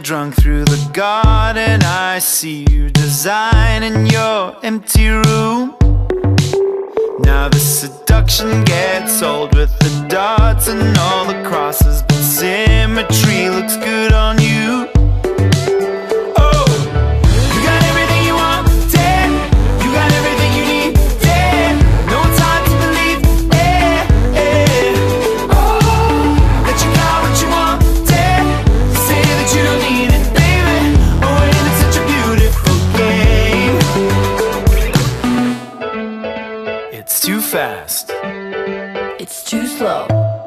drunk through the garden. I see you designing your empty room. Now the seduction gets old with the dots and all the crosses, but symmetry looks good on you. Oh, you got everything you want, damn. You got everything you need, damn. No time to believe, that you got what you want, damn. Say that you don't need it, baby. Oh, ain't it such a beautiful game? It's too fast, It's too slow.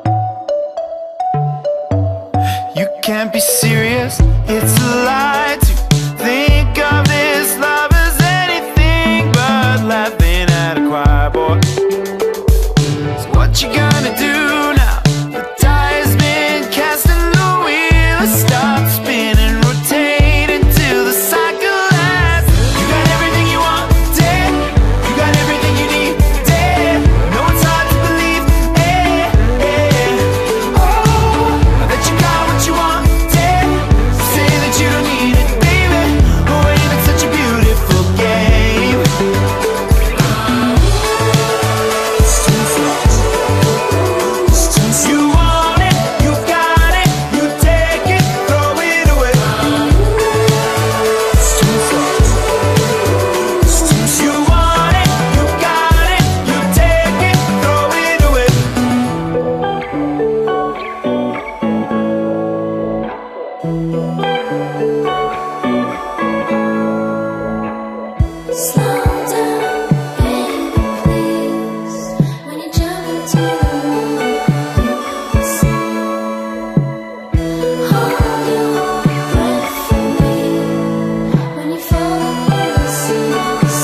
you can't be serious, it's a lie to think of this love as anything but laughing at a choir boy. So what you gonna do now? The die has been cast and the wheel stops spinning, rotating till the cycle lasts. You got everything you want, damn. You got everything you need, damn. No, it's hard to believe, that you got what you want, damn. Say that you don't need it, baby. Oh, ain't it such a beautiful game? You want it, you got it, you take it, throw it away. You want it, you got it, you take it, throw it away. Slow down, baby, please. When you jump into the sea, hold your breath for me. When you fall in the sea,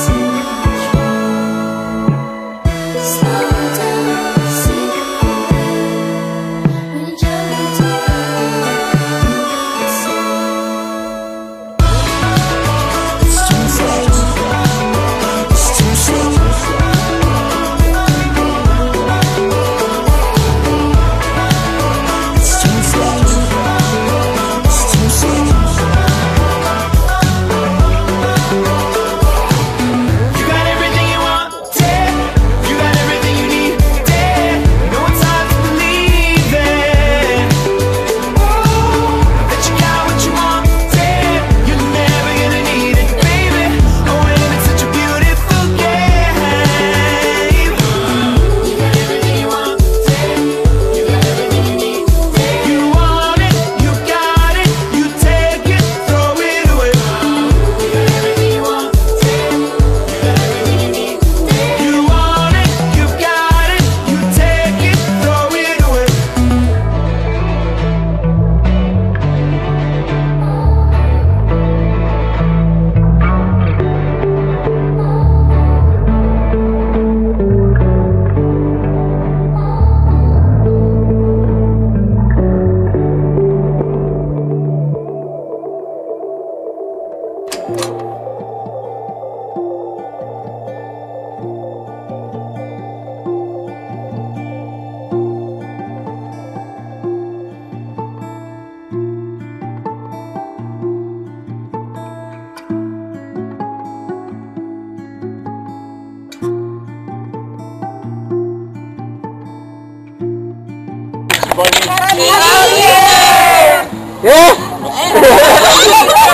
slow down, see when you jump into the sea. It's too slow. It's too slow. It's too slow. It's too slow. You got everything you want, damn. You got everything you need, damn. No, it's hard to believe it. That you got what you want, damn. You're never gonna need it, baby. Oh, ain't it such a beautiful game? You got everything you want, damn. You got everything you need, damn. You want it, you got it, you take it, throw it away. You got everything you want, damn. You got everything you need, damn. You want it, you got it, you take it, throw it away. Yeah.